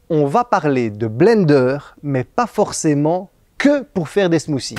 on va parler de blender, mais pas forcément que pour faire des smoothies.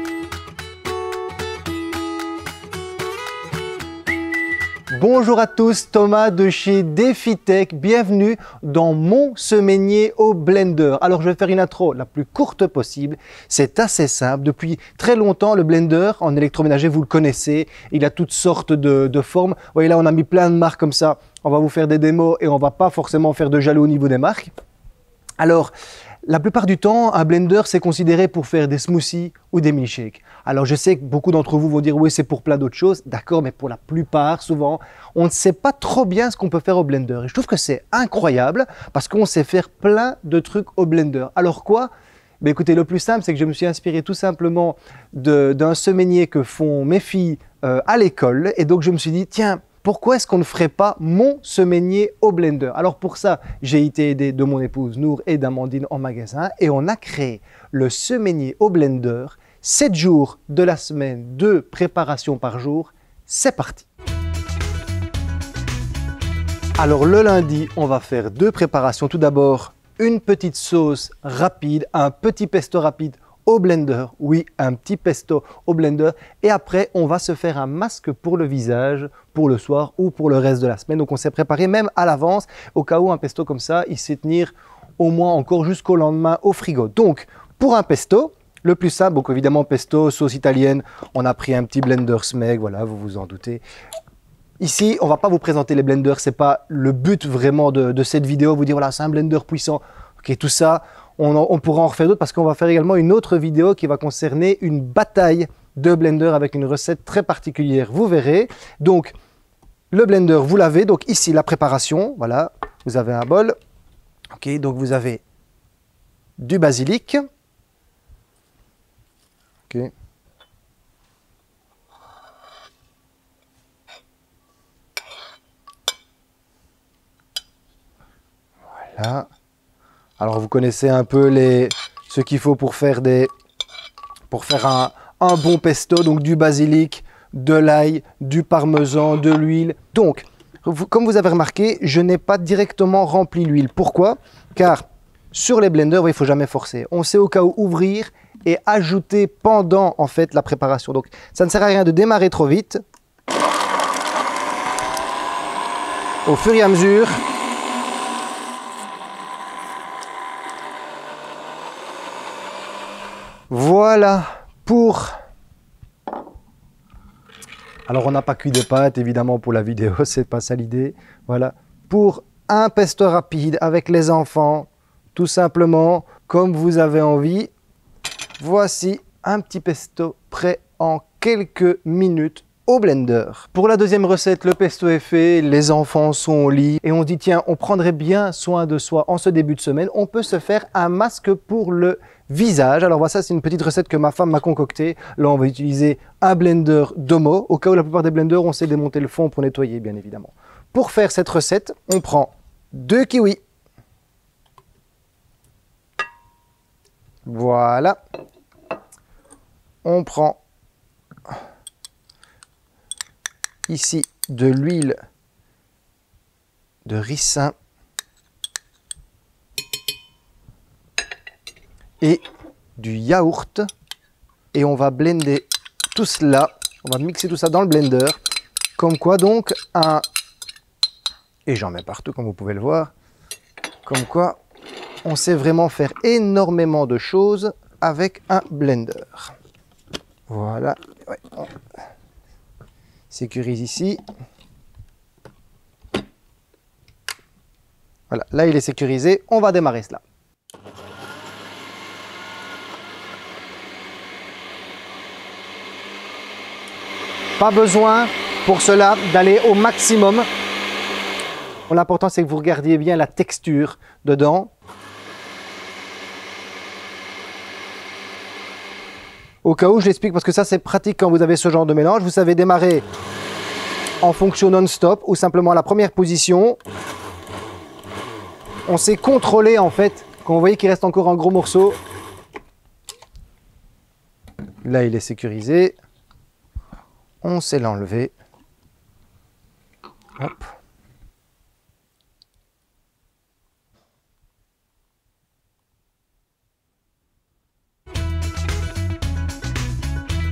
Bonjour à tous, Thomas de chez DefiTech, bienvenue dans mon semainier au blender. Alors je vais faire une intro la plus courte possible, c'est assez simple. Depuis très longtemps, le blender en électroménager, vous le connaissez, il a toutes sortes de formes. Vous voyez là, on a mis plein de marques comme ça, on va vous faire des démos et on va pas forcément faire de jaloux au niveau des marques. Alors, la plupart du temps, un blender, c'est considéré pour faire des smoothies ou des milkshakes. Alors, je sais que beaucoup d'entre vous vont dire « oui, c'est pour plein d'autres choses ». D'accord, mais pour la plupart, souvent, on ne sait pas trop bien ce qu'on peut faire au blender. Et je trouve que c'est incroyable parce qu'on sait faire plein de trucs au blender. Alors quoi? Ben écoutez, le plus simple, c'est que je me suis inspiré tout simplement d'un semainier que font mes filles à l'école. Et donc, je me suis dit « tiens, pourquoi est-ce qu'on ne ferait pas mon semainier au blender ?» Alors pour ça, j'ai été aidé de mon épouse Nour et d'Amandine en magasin et on a créé le semainier au blender, 7 jours de la semaine, 2 préparations par jour. C'est parti! Alors le lundi, on va faire 2 préparations. Tout d'abord, une petite sauce rapide, un petit pesto rapide au blender, oui, un petit pesto au blender. Et après, on va se faire un masque pour le visage, pour le soir ou pour le reste de la semaine. Donc, on s'est préparé même à l'avance, au cas où un pesto comme ça, il sait tenir au moins encore jusqu'au lendemain au frigo. Donc, pour un pesto, le plus simple, donc évidemment pesto, sauce italienne, on a pris un petit blender Smeg, voilà, vous vous en doutez. Ici, on ne va pas vous présenter les blenders, ce n'est pas le but vraiment de cette vidéo, vous dire voilà, c'est un blender puissant, ok, tout ça. On pourra en refaire d'autres parce qu'on va faire également une autre vidéo qui va concerner une bataille de blender avec une recette très particulière. Vous verrez. Donc, le blender, vous l'avez. Donc ici, la préparation. Voilà, vous avez un bol. Ok, donc vous avez du basilic. Ok. Voilà. Alors, vous connaissez un peu ce qu'il faut pour faire un bon pesto. Donc, du basilic, de l'ail, du parmesan, de l'huile. Donc, comme vous avez remarqué, je n'ai pas directement rempli l'huile. Pourquoi? Car sur les blenders, il ne faut jamais forcer. On sait au cas où ouvrir et ajouter pendant en fait la préparation. Donc, ça ne sert à rien de démarrer trop vite. Au fur et à mesure, voilà pour... Alors, on n'a pas cuit des pâtes, évidemment, pour la vidéo, c'est pas ça l'idée. Voilà, pour un pesto rapide avec les enfants, tout simplement, comme vous avez envie. Voici un petit pesto prêt en quelques minutes au blender. Pour la deuxième recette, le pesto est fait, les enfants sont au lit et on dit tiens, on prendrait bien soin de soi en ce début de semaine. On peut se faire un masque pour le visage. Alors voilà, ça c'est une petite recette que ma femme m'a concoctée. Là, on va utiliser un blender Domo. Au cas où la plupart des blenders, on sait démonter le fond pour nettoyer, bien évidemment. Pour faire cette recette, on prend 2 kiwis. Voilà. On prend ici de l'huile de ricin et du yaourt et on va blender tout cela, on va mixer tout ça dans le blender comme quoi donc et j'en mets partout comme vous pouvez le voir, comme quoi on sait vraiment faire énormément de choses avec un blender. Voilà, ouais, on sécurise ici. Voilà, là il est sécurisé, on va démarrer cela. Pas besoin pour cela d'aller au maximum. L'important c'est que vous regardiez bien la texture dedans. Au cas où, je l'explique parce que ça c'est pratique quand vous avez ce genre de mélange. Vous savez démarrer en fonction non-stop ou simplement à la première position. On sait contrôler en fait, quand vous voyez qu'il reste encore un gros morceau. Là il est sécurisé. On sait l'enlever. Hop.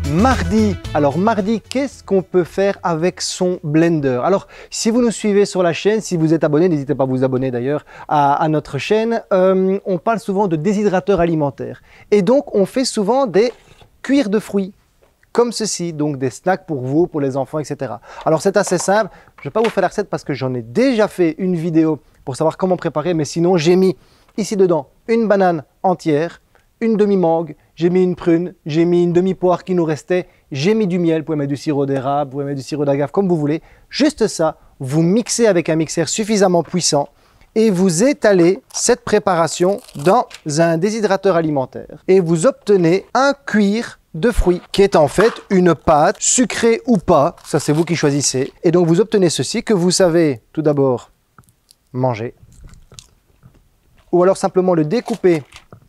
Mardi. Alors mardi, qu'est-ce qu'on peut faire avec son blender? Alors si vous nous suivez sur la chaîne, si vous êtes abonné, n'hésitez pas à vous abonner d'ailleurs à notre chaîne, on parle souvent de déshydrateurs alimentaires. Et donc on fait souvent des cuirs de fruits, comme ceci, donc des snacks pour vous, pour les enfants, etc. Alors c'est assez simple, je ne vais pas vous faire la recette parce que j'en ai déjà fait une vidéo pour savoir comment préparer, mais sinon j'ai mis ici dedans une banane entière, une demi-mangue, j'ai mis une prune, j'ai mis une demi-poire qui nous restait, j'ai mis du miel, vous pouvez mettre du sirop d'érable, vous pouvez mettre du sirop d'agave, comme vous voulez. Juste ça, vous mixez avec un mixeur suffisamment puissant et vous étalez cette préparation dans un déshydrateur alimentaire. Et vous obtenez un cuir de fruits qui est en fait une pâte sucrée ou pas, ça c'est vous qui choisissez. Et donc vous obtenez ceci que vous savez tout d'abord manger ou alors simplement le découper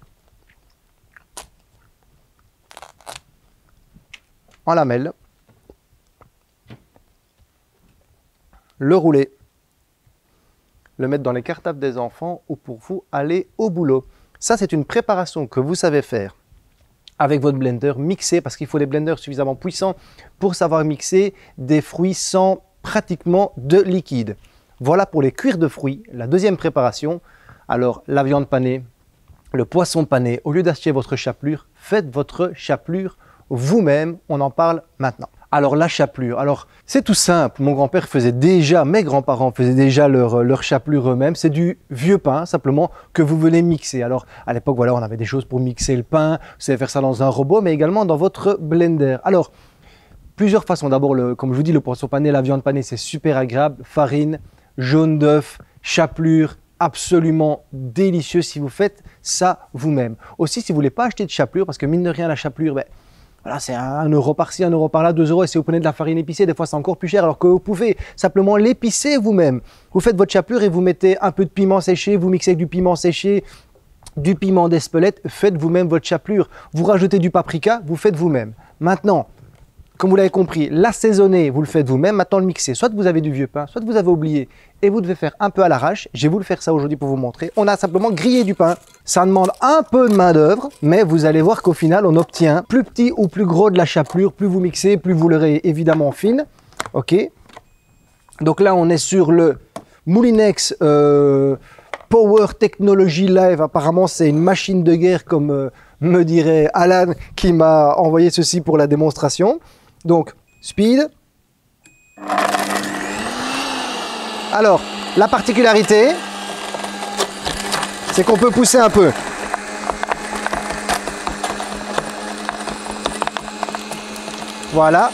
en lamelles, le rouler, le mettre dans les cartables des enfants ou pour vous aller au boulot. Ça, c'est une préparation que vous savez faire avec votre blender mixé parce qu'il faut des blenders suffisamment puissants pour savoir mixer des fruits sans pratiquement de liquide. Voilà pour les cuirs de fruits. La deuxième préparation, alors la viande panée, le poisson pané, au lieu d'acheter votre chapelure, faites votre chapelure vous-même, on en parle maintenant. Alors la chapelure, alors c'est tout simple, mon grand-père faisait déjà, mes grands-parents faisaient déjà leur chapelure eux-mêmes, c'est du vieux pain simplement que vous venez mixer. Alors à l'époque voilà, on avait des choses pour mixer le pain, vous savez faire ça dans un robot mais également dans votre blender. Alors plusieurs façons, d'abord comme je vous dis le poisson pané, la viande panée c'est super agréable, farine, jaune d'œuf, chapelure, absolument délicieux si vous faites ça vous-même. Aussi si vous ne voulez pas acheter de chapelure, parce que mine de rien la chapelure, voilà, c'est 1 euro par-ci, 1 euro par-là, 2 euros. Et si vous prenez de la farine épicée, des fois c'est encore plus cher. Alors que vous pouvez simplement l'épicer vous-même. Vous faites votre chapelure et vous mettez un peu de piment séché, vous mixez avec du piment séché, du piment d'Espelette, faites vous-même votre chapelure. Vous rajoutez du paprika, vous faites vous-même. Maintenant, comme vous l'avez compris, l'assaisonner, vous le faites vous-même. Maintenant, le mixer, soit vous avez du vieux pain, soit vous avez oublié et vous devez faire un peu à l'arrache. Je vais vous le faire ça aujourd'hui pour vous montrer. On a simplement grillé du pain. Ça demande un peu de main d'œuvre, mais vous allez voir qu'au final, on obtient plus petit ou plus gros de la chapelure. Plus vous mixez, plus vous l'aurez évidemment fine. Ok. Donc là, on est sur le Moulinex Power Technology Live. Apparemment, c'est une machine de guerre, comme me dirait Alan, qui m'a envoyé ceci pour la démonstration. Donc, speed. Alors, la particularité, c'est qu'on peut pousser un peu. Voilà.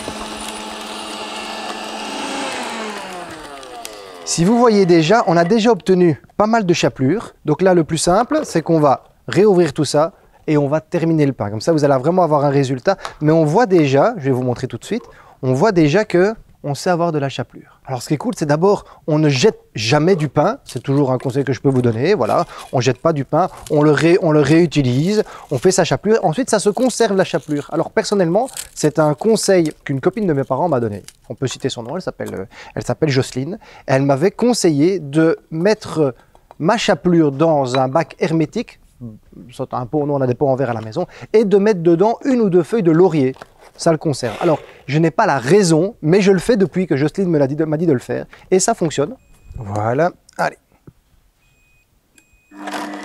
Si vous voyez déjà, on a déjà obtenu pas mal de chapelure. Donc là, le plus simple, c'est qu'on va réouvrir tout ça et on va terminer le pain. Comme ça, vous allez vraiment avoir un résultat. Mais on voit déjà, je vais vous montrer tout de suite, on voit déjà que on sait avoir de la chapelure. Alors ce qui est cool, c'est d'abord, on ne jette jamais du pain. C'est toujours un conseil que je peux vous donner. Voilà, on ne jette pas du pain, on le réutilise, on fait sa chapelure. Ensuite, ça se conserve la chapelure. Alors personnellement, c'est un conseil qu'une copine de mes parents m'a donné. On peut citer son nom, elle s'appelle Jocelyne. Elle m'avait conseillé de mettre ma chapelure dans un bac hermétique, soit un pot, nous on a des pots en verre à la maison, et de mettre dedans 1 ou 2 feuilles de laurier. Ça le conserve. Alors, je n'ai pas la raison, mais je le fais depuis que Jocelyne m'a dit de le faire. Et ça fonctionne. Voilà. Allez. Vous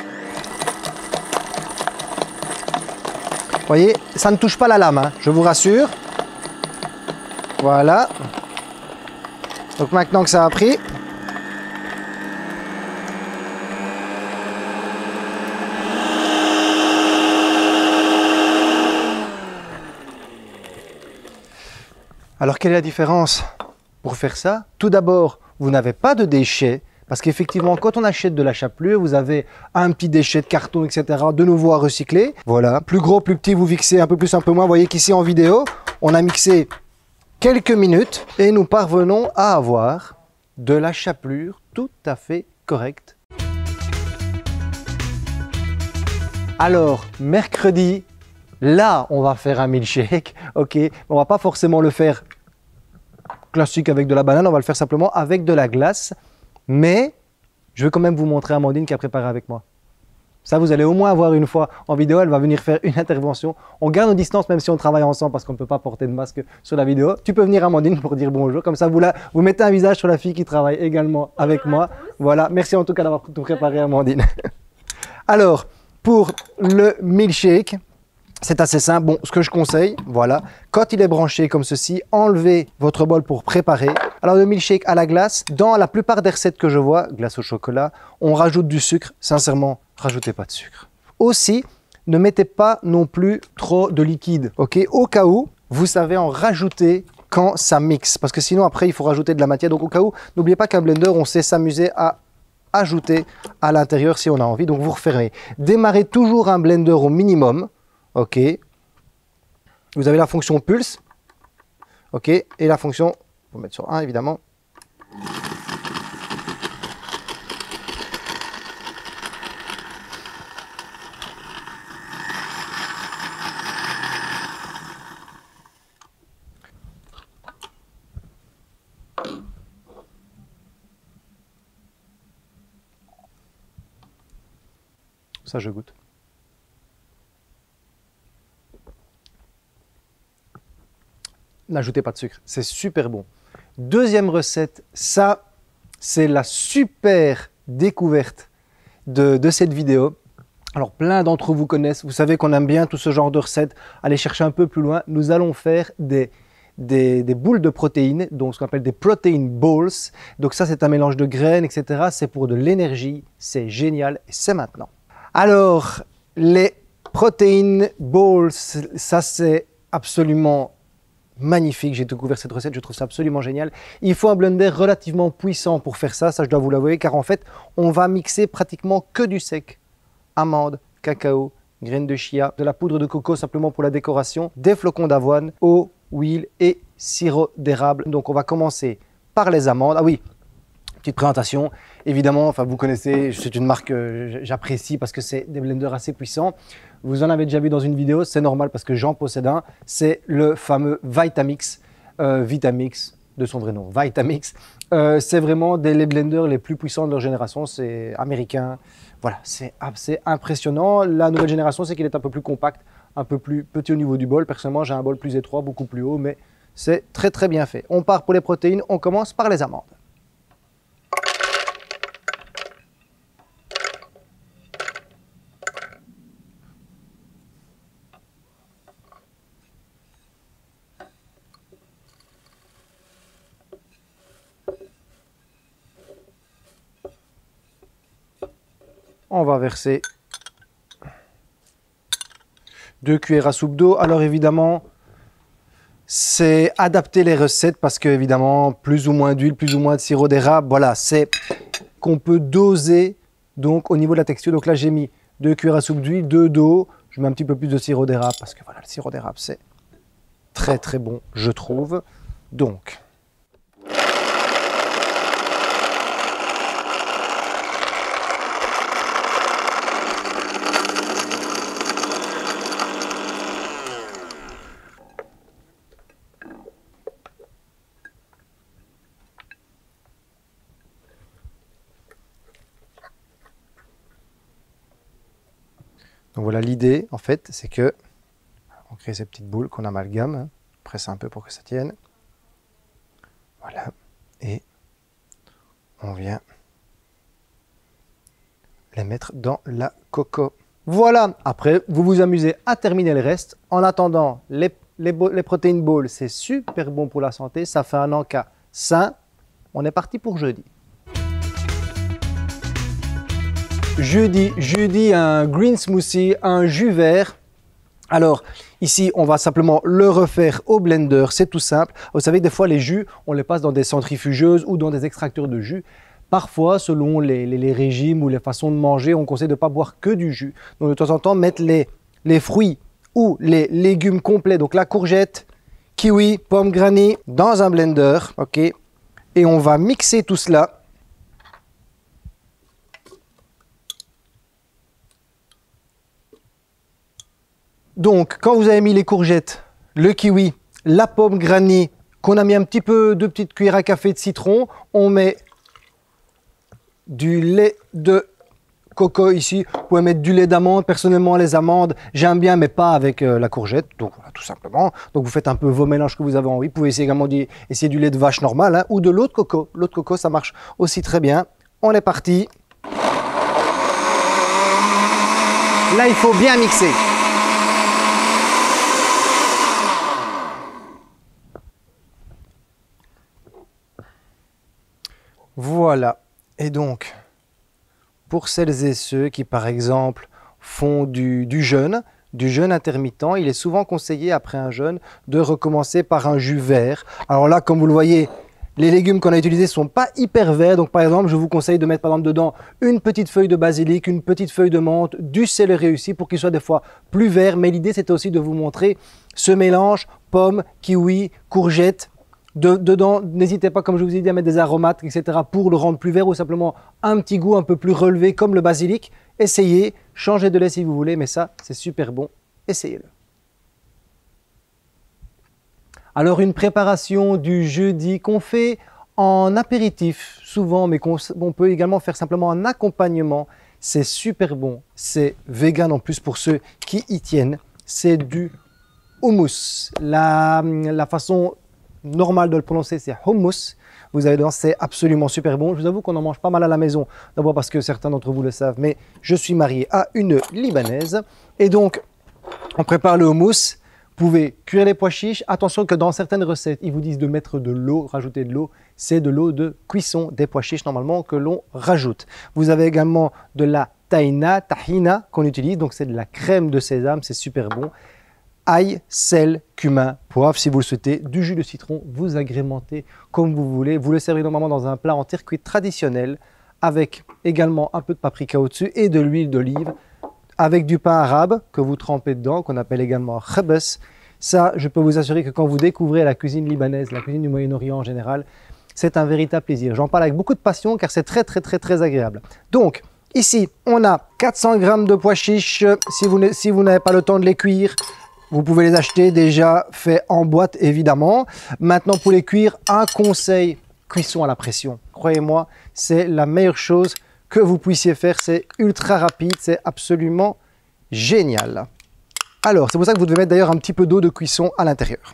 voyez, ça ne touche pas la lame, hein, je vous rassure. Voilà. Donc maintenant que ça a pris, alors, quelle est la différence pour faire ça? Tout d'abord, vous n'avez pas de déchets, parce qu'effectivement, quand on achète de la chapelure, vous avez un petit déchet de carton, etc., de nouveau à recycler. Voilà, plus gros, plus petit, vous mixez un peu plus, un peu moins. Vous voyez qu'ici, en vidéo, on a mixé quelques minutes et nous parvenons à avoir de la chapelure tout à fait correcte. Alors, mercredi, là, on va faire un milkshake, ok. On va pas forcément le faire classique avec de la banane, on va le faire simplement avec de la glace. Mais je vais quand même vous montrer Amandine qui a préparé avec moi. Ça, vous allez au moins avoir une fois en vidéo, elle va venir faire une intervention. On garde nos distances même si on travaille ensemble parce qu'on ne peut pas porter de masque sur la vidéo. Tu peux venir Amandine pour dire bonjour. Comme ça, vous mettez un visage sur la fille qui travaille également avec moi. Voilà, merci en tout cas d'avoir tout préparé Amandine. Alors, pour le milkshake, c'est assez simple. Bon, ce que je conseille, voilà, quand il est branché comme ceci, enlevez votre bol pour préparer. Alors, le milkshake à la glace, dans la plupart des recettes que je vois, glace au chocolat, on rajoute du sucre. Sincèrement, rajoutez pas de sucre. Aussi, ne mettez pas non plus trop de liquide, ok? Au cas où, vous savez en rajouter quand ça mixe, parce que sinon, après, il faut rajouter de la matière. Donc, au cas où, n'oubliez pas qu'un blender, on sait s'amuser à ajouter à l'intérieur si on a envie. Donc, vous refermez. Démarrez toujours un blender au minimum. OK. Vous avez la fonction pulse. OK. Et la fonction, on va mettre sur 1 évidemment. Ça, je goûte. N'ajoutez pas de sucre, c'est super bon. Deuxième recette, ça, c'est la super découverte de cette vidéo. Alors, plein d'entre vous connaissent, vous savez qu'on aime bien tout ce genre de recettes. Allez chercher un peu plus loin, nous allons faire des boules de protéines, donc ce qu'on appelle des protein balls. Donc ça, c'est un mélange de graines, etc. C'est pour de l'énergie, c'est génial et c'est maintenant. Alors, les protein balls, ça c'est absolument magnifique, j'ai découvert cette recette, je trouve ça absolument génial. Il faut un blender relativement puissant pour faire ça, ça je dois vous l'avouer, car en fait, on va mixer pratiquement que du sec. Amandes, cacao, graines de chia, de la poudre de coco simplement pour la décoration, des flocons d'avoine, eau, huile et sirop d'érable. Donc on va commencer par les amandes. Ah oui, petite présentation, évidemment, enfin vous connaissez, c'est une marque que j'apprécie parce que c'est des blenders assez puissants. Vous en avez déjà vu dans une vidéo, c'est normal parce que j'en possède un. C'est le fameux Vitamix, Vitamix de son vrai nom, Vitamix. C'est vraiment les blenders les plus puissants de leur génération, c'est américain. Voilà, c'est assez impressionnant. La nouvelle génération, c'est qu'il est un peu plus compact, un peu plus petit au niveau du bol. Personnellement, j'ai un bol plus étroit, beaucoup plus haut, mais c'est très très bien fait. On part pour les protéines, on commence par les amandes. On va verser 2 cuillères à soupe d'eau. Alors évidemment, c'est adapter les recettes parce que évidemment, plus ou moins d'huile, plus ou moins de sirop d'érable, voilà, c'est qu'on peut doser donc au niveau de la texture. Donc là, j'ai mis 2 cuillères à soupe d'huile, 2 d'eau. Je mets un petit peu plus de sirop d'érable parce que voilà, le sirop d'érable, c'est très très bon, je trouve. Donc, voilà, l'idée, en fait, c'est que on crée ces petites boules qu'on amalgame, hein, presse un peu pour que ça tienne. Voilà, et on vient les mettre dans la coco. Voilà, après, vous vous amusez à terminer le reste. En attendant, les protein balls, c'est super bon pour la santé, ça fait un encas sain. On est parti pour jeudi. Jeudi, un green smoothie, un jus vert. Alors, ici, on va simplement le refaire au blender, c'est tout simple. Vous savez, des fois, les jus, on les passe dans des centrifugeuses ou dans des extracteurs de jus. Parfois, selon les régimes ou les façons de manger, on conseille de ne pas boire que du jus. Donc, de temps en temps, mettre les fruits ou les légumes complets, donc la courgette, kiwi, pomme granny, dans un blender, ok. Et on va mixer tout cela. Donc, quand vous avez mis les courgettes, le kiwi, la pomme granny, qu'on a mis un petit peu, 2 petites cuillères à café de citron, on met du lait de coco ici, vous pouvez mettre du lait d'amande. Personnellement, les amandes, j'aime bien, mais pas avec la courgette. Donc voilà, tout simplement. Donc vous faites un peu vos mélanges que vous avez envie. Vous pouvez essayer également essayer du lait de vache normal, hein, ou de l'eau de coco. L'eau de coco, ça marche aussi très bien. On est parti. Là, il faut bien mixer. Voilà. Et donc, pour celles et ceux qui, par exemple, font du jeûne intermittent, il est souvent conseillé, après un jeûne, de recommencer par un jus vert. Alors là, comme vous le voyez, les légumes qu'on a utilisés ne sont pas hyper verts. Donc, par exemple, je vous conseille de mettre, par exemple, dedans une petite feuille de basilic, une petite feuille de menthe, du céleri aussi, pour qu'il soit des fois plus vert. Mais l'idée, c'était aussi de vous montrer ce mélange pommes, kiwi, courgettes. Dedans, n'hésitez pas, comme je vous ai dit, à mettre des aromates, etc. pour le rendre plus vert ou simplement un petit goût un peu plus relevé comme le basilic. Essayez, changez de lait si vous voulez, mais ça, c'est super bon. Essayez-le. Alors, une préparation du jeudi qu'on fait en apéritif, souvent, mais qu'on peut également faire simplement en accompagnement. C'est super bon. C'est vegan en plus pour ceux qui y tiennent. C'est du hummus. La façon normal de le prononcer, c'est hummus. Vous avez dedans, c'est absolument super bon. Je vous avoue qu'on en mange pas mal à la maison. D'abord parce que certains d'entre vous le savent, mais je suis marié à une Libanaise. Et donc, on prépare le hummus. Vous pouvez cuire les pois chiches. Attention que dans certaines recettes, ils vous disent de mettre de l'eau, rajouter de l'eau. C'est de l'eau de cuisson des pois chiches normalement que l'on rajoute. Vous avez également de la tahina qu'on utilise. Donc, c'est de la crème de sésame. C'est super bon. Ail, sel, cumin, poivre si vous le souhaitez, du jus de citron, vous agrémentez comme vous voulez. Vous le servez normalement dans un plat en terre cuite traditionnel avec également un peu de paprika au-dessus et de l'huile d'olive avec du pain arabe que vous trempez dedans, qu'on appelle également khabs. Ça, je peux vous assurer que quand vous découvrez la cuisine libanaise, la cuisine du Moyen-Orient en général, c'est un véritable plaisir. J'en parle avec beaucoup de passion car c'est très agréable. Donc, ici, on a 400 g de pois chiches. Si vous n'avez pas le temps de les cuire, vous pouvez les acheter déjà faits en boîte, évidemment. Maintenant, pour les cuire, un conseil, cuisson à la pression. Croyez-moi, c'est la meilleure chose que vous puissiez faire. C'est ultra rapide, c'est absolument génial. Alors, c'est pour ça que vous devez mettre d'ailleurs un petit peu d'eau de cuisson à l'intérieur.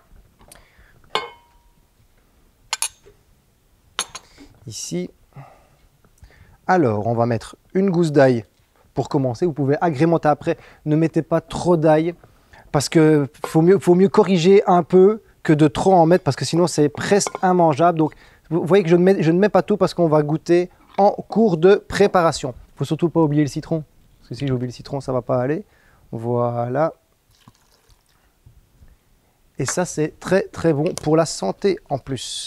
Ici. Alors, on va mettre une gousse d'ail pour commencer. Vous pouvez agrémenter après. Ne mettez pas trop d'ail. Parce qu'il faut mieux corriger un peu que de trop en mettre, parce que sinon c'est presque immangeable. Donc vous voyez que je ne mets pas tout parce qu'on va goûter en cours de préparation. Il ne faut surtout pas oublier le citron, parce que si j'oublie le citron, ça ne va pas aller. Voilà. Et ça, c'est très bon pour la santé en plus.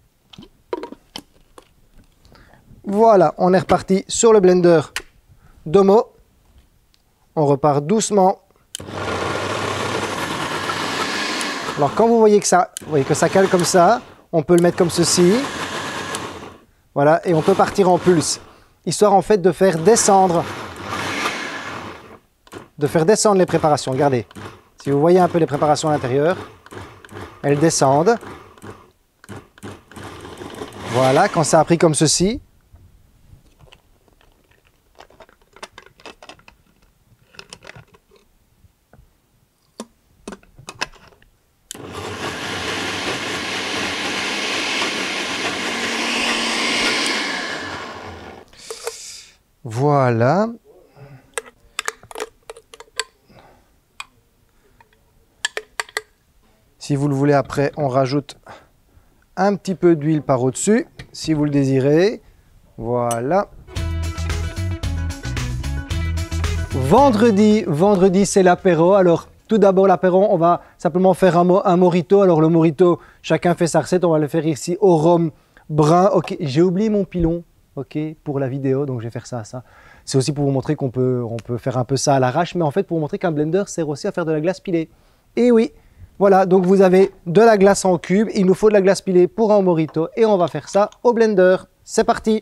Voilà, on est reparti sur le blender Domo. On repart doucement. Alors quand vous voyez que ça cale comme ça, on peut le mettre comme ceci. Voilà, et on peut partir en pulse. Histoire en fait de faire descendre les préparations. Regardez, si vous voyez un peu les préparations à l'intérieur, elles descendent. Voilà, quand ça a pris comme ceci. Voilà. Si vous le voulez, après, on rajoute un petit peu d'huile par au-dessus, si vous le désirez. Voilà. Vendredi, c'est l'apéro. Alors, tout d'abord, l'apéro, on va simplement faire un mojito. Alors, le mojito, chacun fait sa recette. On va le faire ici au rhum brun. Ok, j'ai oublié mon pilon. Ok, pour la vidéo, donc je vais faire ça. C'est aussi pour vous montrer qu'on peut faire un peu ça à l'arrache, mais en fait pour vous montrer qu'un blender sert aussi à faire de la glace pilée. Et oui, voilà, donc vous avez de la glace en cube, il nous faut de la glace pilée pour un mojito et on va faire ça au blender. C'est parti.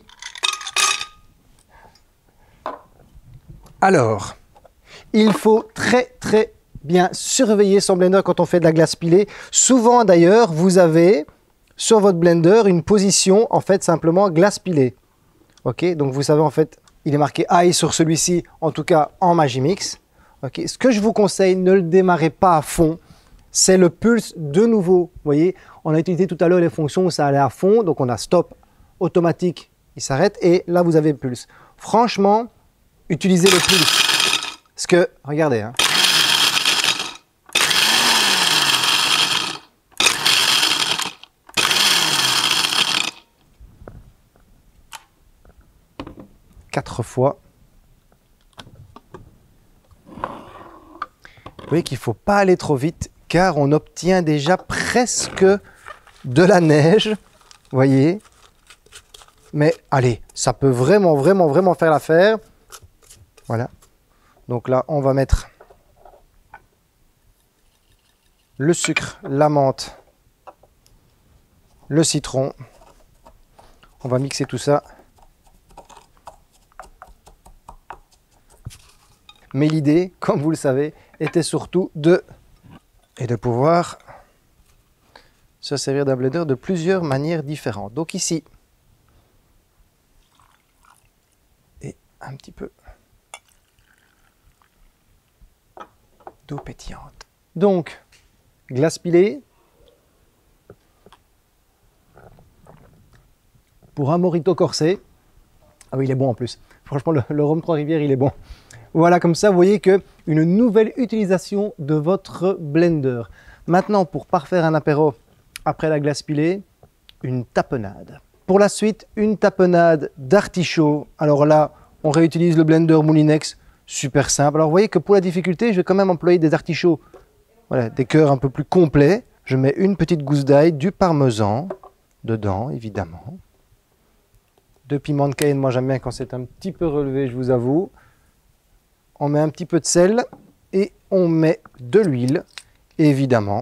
Alors, il faut très bien surveiller son blender quand on fait de la glace pilée. Souvent d'ailleurs, vous avez sur votre blender une position en fait simplement glace pilée. Ok, donc vous savez en fait Il est marqué high sur celui-ci, en tout cas en Magimix. Okay. Ce que je vous conseille, ne le démarrez pas à fond. C'est le pulse de nouveau. Vous voyez, on a utilisé tout à l'heure les fonctions où ça allait à fond. Donc on a stop, automatique, il s'arrête. Et là, vous avez le pulse. Franchement, utilisez le pulse. Parce que, regardez, hein. Quatre fois. Vous voyez qu'il ne faut pas aller trop vite car on obtient déjà presque de la neige. Vous voyez. Mais allez, ça peut vraiment faire l'affaire. Voilà. Donc là, on va mettre le sucre, la menthe, le citron. On va mixer tout ça. Mais l'idée, comme vous le savez, était surtout de pouvoir se servir d'un blender de plusieurs manières différentes. Donc ici, et un petit peu d'eau pétillante. Donc, glace pilée. Pour un mojito corsé. Ah oui, il est bon en plus. Franchement, le rhum Trois-Rivières, il est bon. Voilà, comme ça, vous voyez qu'une nouvelle utilisation de votre blender. Maintenant, pour parfaire un apéro après la glace pilée, une tapenade. Pour la suite, une tapenade d'artichaut. Alors là, on réutilise le blender Moulinex, super simple. Alors vous voyez que pour la difficulté, je vais quand même employer des artichauts, voilà, des cœurs un peu plus complets. Je mets une petite gousse d'ail, du parmesan dedans, évidemment. De piment de Cayenne, moi j'aime bien quand c'est un petit peu relevé, je vous avoue. On met un petit peu de sel et on met de l'huile, évidemment.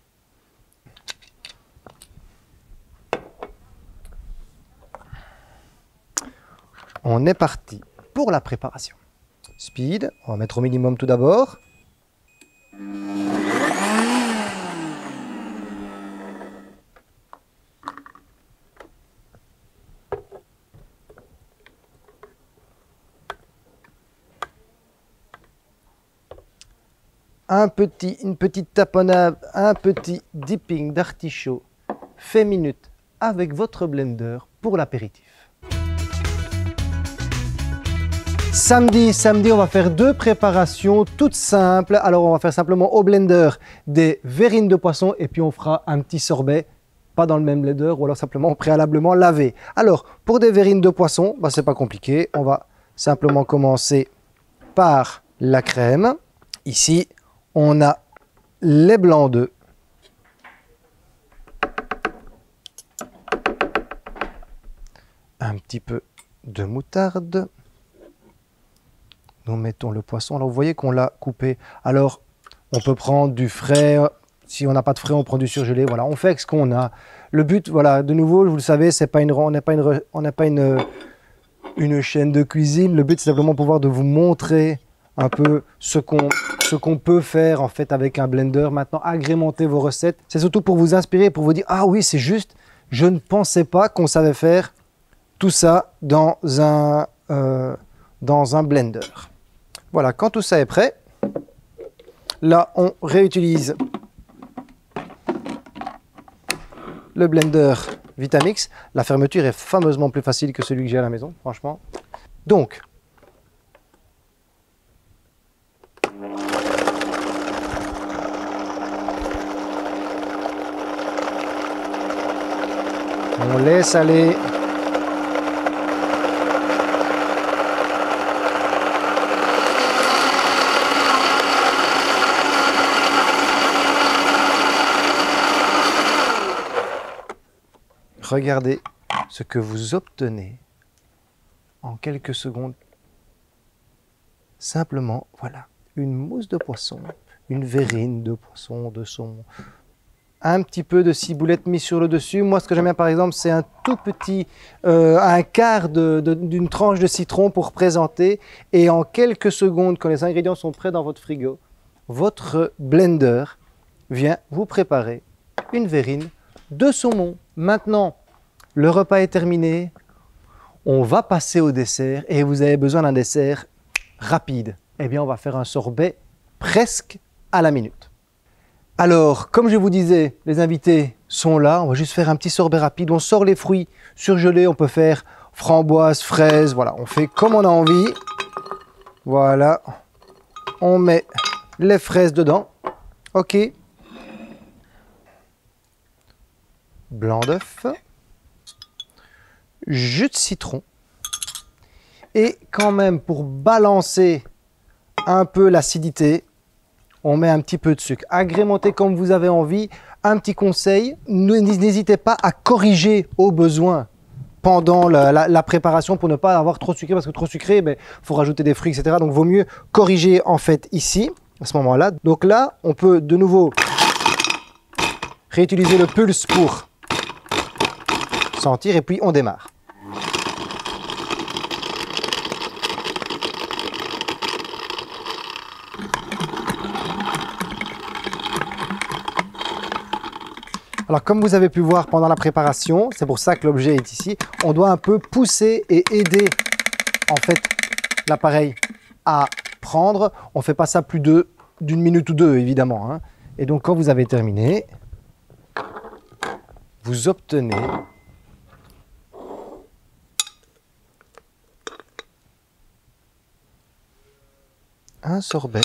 On est parti pour la préparation. Speed, on va mettre au minimum tout d'abord. Une petite tapenade, un petit dipping d'artichaut fait minute avec votre blender pour l'apéritif. Samedi, on va faire deux préparations toutes simples. Alors, on va faire simplement au blender des verrines de poisson et puis on fera un petit sorbet, pas dans le même blender ou alors simplement préalablement lavé. Alors, pour des verrines de poisson, bah, c'est pas compliqué. On va simplement commencer par la crème. Ici, on a les blancs d'œufs. Un petit peu de moutarde. Nous mettons le poisson. Alors vous voyez qu'on l'a coupé. Alors on peut prendre du frais. Si on n'a pas de frais, on prend du surgelé. Voilà, on fait avec ce qu'on a. Le but, voilà, de nouveau, vous le savez, c'est pas on n'est pas une chaîne de cuisine. Le but, c'est simplement pouvoir de vous montrer un peu ce qu'on peut faire en fait avec un blender. Maintenant, agrémenter vos recettes. C'est surtout pour vous inspirer, pour vous dire ah oui, c'est juste. Je ne pensais pas qu'on savait faire tout ça dans un blender. Voilà, quand tout ça est prêt, là on réutilise le blender Vitamix. La fermeture est fameusement plus facile que celui que j'ai à la maison, franchement. Donc, on laisse aller. Regardez ce que vous obtenez en quelques secondes. Simplement, voilà, une mousse de poisson, une verrine de poisson, de saumon, un petit peu de ciboulette mis sur le dessus. Moi, ce que j'aime bien, par exemple, c'est un tout petit, un quart d'une tranche de citron pour présenter. Et en quelques secondes, quand les ingrédients sont prêts dans votre frigo, votre blender vient vous préparer une verrine de saumon. Maintenant, le repas est terminé. On va passer au dessert et vous avez besoin d'un dessert rapide. Eh bien, on va faire un sorbet presque à la minute. Alors, comme je vous disais, les invités sont là. On va juste faire un petit sorbet rapide. On sort les fruits surgelés. On peut faire framboise, fraise. Voilà, on fait comme on a envie. Voilà. On met les fraises dedans. OK. Blanc d'œuf. Jus de citron. Et quand même, pour balancer un peu l'acidité, on met un petit peu de sucre. Agrémentez comme vous avez envie. Un petit conseil, n'hésitez pas à corriger au besoin pendant la préparation pour ne pas avoir trop sucré, parce que trop sucré, il faut rajouter des fruits, etc. Donc, il vaut mieux corriger en fait ici, à ce moment-là. Donc là, on peut de nouveau réutiliser le pulse pour sentir et puis on démarre. Alors, comme vous avez pu voir pendant la préparation, c'est pour ça que l'objet est ici, on doit un peu pousser et aider en fait l'appareil à prendre. On ne fait pas ça plus d'une minute ou deux, évidemment, hein. Et donc, quand vous avez terminé, vous obtenez un sorbet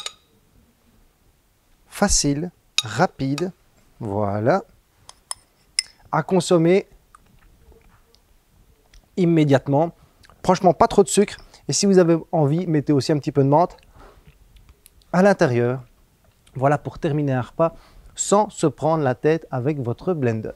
facile, rapide, voilà, à consommer immédiatement. Franchement, pas trop de sucre. Et si vous avez envie, mettez aussi un petit peu de menthe à l'intérieur. Voilà pour terminer un repas sans se prendre la tête avec votre blender.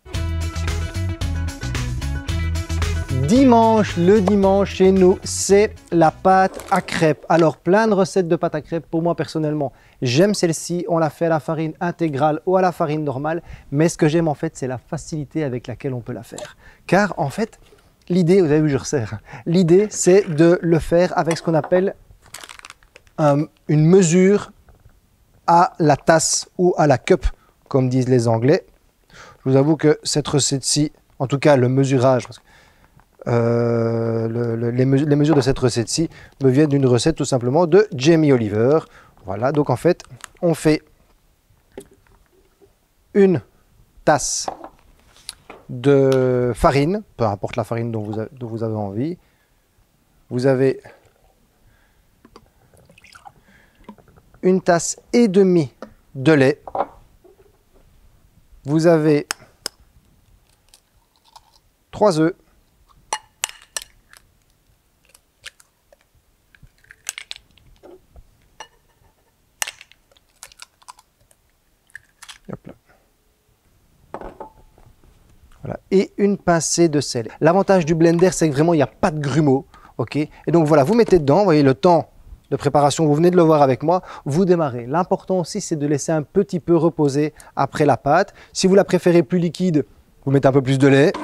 Dimanche, le dimanche chez nous, c'est la pâte à crêpes. Alors, plein de recettes de pâte à crêpes. Pour moi, personnellement, j'aime celle-ci. On la fait à la farine intégrale ou à la farine normale. Mais ce que j'aime, en fait, c'est la facilité avec laquelle on peut la faire. Car, en fait, l'idée, vous avez vu, je resserre. L'idée, c'est de le faire avec ce qu'on appelle une mesure à la tasse ou à la cup, comme disent les Anglais. Je vous avoue que cette recette-ci, en tout cas, le mesurage, parce que les mesures de cette recette-ci me viennent d'une recette tout simplement de Jamie Oliver. Voilà, donc en fait, on fait une tasse de farine, peu importe la farine dont vous avez envie. Vous avez une tasse et demie de lait. Vous avez 3 œufs. Hop là. Voilà. Et une pincée de sel. L'avantage du blender, c'est que vraiment, il n'y a pas de grumeaux. Okay, et donc voilà, vous mettez dedans, vous voyez le temps de préparation, vous venez de le voir avec moi, vous démarrez. L'important aussi, c'est de laisser un petit peu reposer après la pâte. Si vous la préférez plus liquide, vous mettez un peu plus de lait.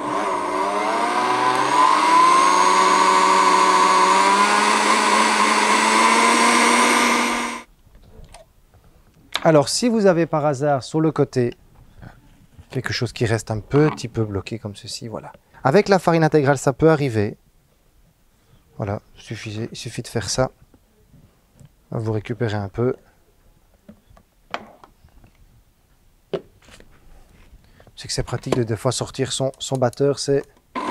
Alors, si vous avez par hasard sur le côté quelque chose qui reste un petit peu bloqué comme ceci, voilà. Avec la farine intégrale, ça peut arriver. Voilà, il suffit de faire ça. Vous récupérez un peu. C'est que c'est pratique de des fois sortir son batteur, c'est...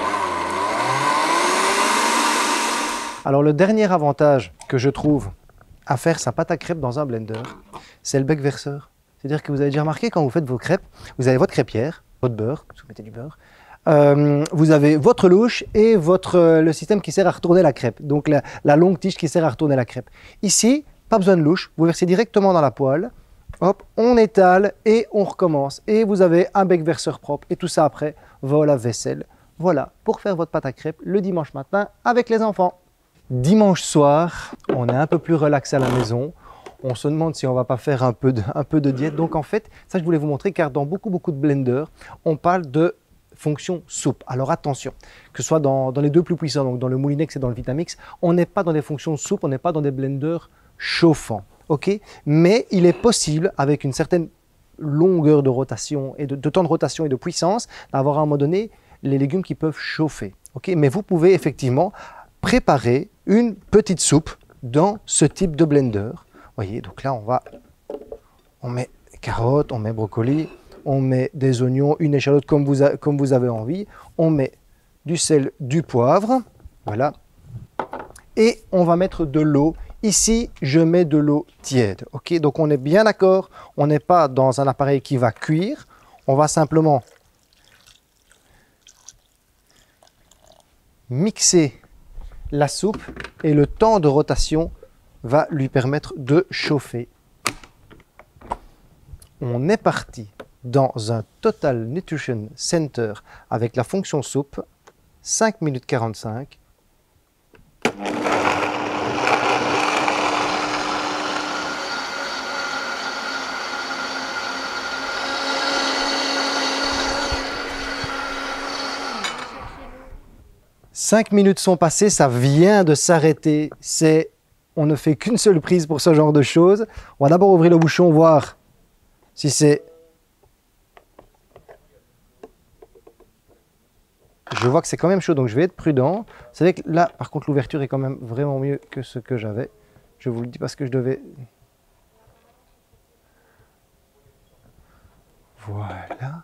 Alors, le dernier avantage que je trouve à faire sa pâte à crêpes dans un blender, c'est le bec verseur. C'est-à-dire que vous avez déjà remarqué quand vous faites vos crêpes, vous avez votre crêpière, votre beurre, vous mettez du beurre, vous avez votre louche et le système qui sert à retourner la crêpe, donc la longue tige qui sert à retourner la crêpe. Ici, pas besoin de louche, vous versez directement dans la poêle, hop, on étale et on recommence. Et vous avez un bec verseur propre et tout ça après va au lave-vaisselle. Voilà, pour faire votre pâte à crêpes le dimanche matin avec les enfants. Dimanche soir, on est un peu plus relaxé à la maison. On se demande si on ne va pas faire un peu de diète. Donc en fait, ça je voulais vous montrer car dans beaucoup de blenders, on parle de fonction soupe. Alors attention, que ce soit dans les deux plus puissants, donc dans le Moulinex et dans le Vitamix, on n'est pas dans des fonctions soupe, on n'est pas dans des blenders chauffants. Okay, mais il est possible, avec une certaine longueur de rotation et de temps de rotation et de puissance, d'avoir à un moment donné les légumes qui peuvent chauffer. Okay, mais vous pouvez effectivement préparer une petite soupe dans ce type de blender. Voyez, donc là on met carottes, on met brocoli, on met des oignons, une échalote comme vous avez envie, on met du sel, du poivre, voilà, et on va mettre de l'eau. Ici, je mets de l'eau tiède, ok? Donc on est bien d'accord, on n'est pas dans un appareil qui va cuire, on va simplement mixer la soupe et le temps de rotation va lui permettre de chauffer. On est parti dans un Total Nutrition Center avec la fonction soupe, 5 minutes 45. Cinq minutes sont passées, ça vient de s'arrêter. On ne fait qu'une seule prise pour ce genre de choses. On va d'abord ouvrir le bouchon, voir si c'est... Je vois que c'est quand même chaud, donc je vais être prudent. C'est vrai que là, par contre, l'ouverture est quand même vraiment mieux que ce que j'avais. Je vous le dis parce que je devais... Voilà.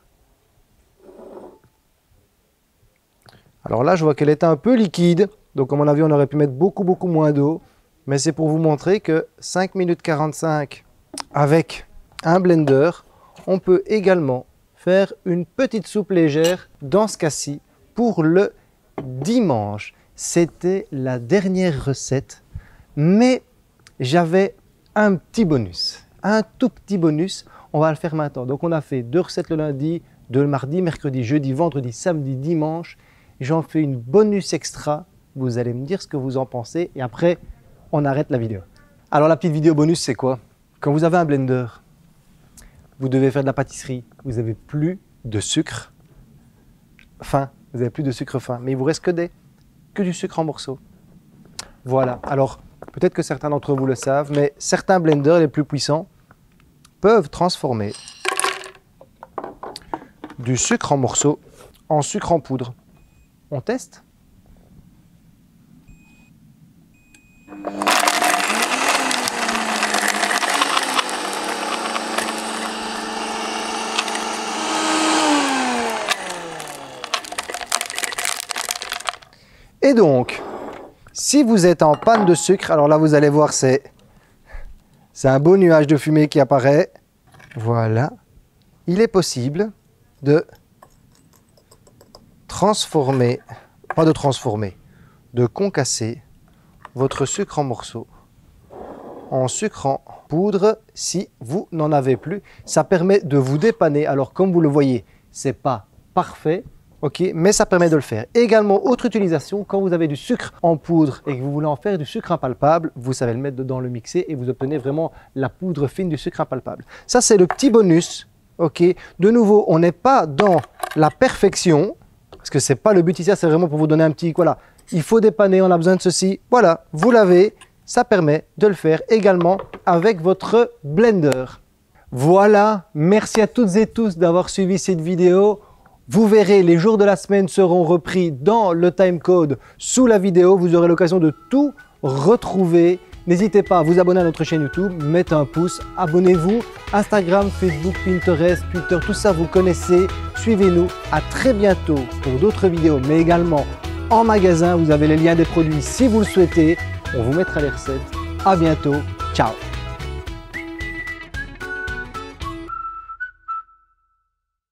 Alors là, je vois qu'elle est un peu liquide. Donc, à mon avis, on aurait pu mettre beaucoup moins d'eau. Mais c'est pour vous montrer que 5 minutes 45 avec un blender, on peut également faire une petite soupe légère dans ce cas-ci pour le dimanche. C'était la dernière recette, mais j'avais un petit bonus, un tout petit bonus. On va le faire maintenant. Donc, on a fait 2 recettes le lundi, 2 le mardi, mercredi, jeudi, vendredi, samedi, dimanche. J'en fais une bonus extra. Vous allez me dire ce que vous en pensez et après, on arrête la vidéo. Alors, la petite vidéo bonus, c'est quoi? Quand vous avez un blender, vous devez faire de la pâtisserie, vous n'avez plus de sucre fin. Vous n'avez plus de sucre fin, mais il vous reste que du sucre en morceaux. Voilà. Alors, peut-être que certains d'entre vous le savent, mais certains blenders les plus puissants peuvent transformer du sucre en morceaux en sucre en poudre. On teste? Et donc, si vous êtes en panne de sucre, alors là vous allez voir, c'est un beau nuage de fumée qui apparaît. Voilà. Il est possible de de concasser votre sucre en morceaux en sucre en poudre si vous n'en avez plus. Ça permet de vous dépanner. Alors comme vous le voyez, c'est pas parfait, ok, mais ça permet de le faire. Également, autre utilisation, quand vous avez du sucre en poudre et que vous voulez en faire du sucre impalpable, vous savez le mettre dedans, le mixer et vous obtenez vraiment la poudre fine du sucre impalpable. Ça, c'est le petit bonus, ok. De nouveau, on n'est pas dans la perfection, parce que c'est pas le but ici, c'est vraiment pour vous donner un petit, voilà, il faut dépanner, on a besoin de ceci, voilà, vous l'avez, ça permet de le faire également avec votre blender. Voilà, merci à toutes et tous d'avoir suivi cette vidéo. Vous verrez, les jours de la semaine seront repris dans le timecode sous la vidéo. Vous aurez l'occasion de tout retrouver. N'hésitez pas à vous abonner à notre chaîne YouTube, mettez un pouce, abonnez-vous. Instagram, Facebook, Pinterest, Twitter, tout ça vous connaissez. Suivez-nous. À très bientôt pour d'autres vidéos, mais également en magasin. Vous avez les liens des produits si vous le souhaitez. On vous mettra les recettes. À bientôt. Ciao.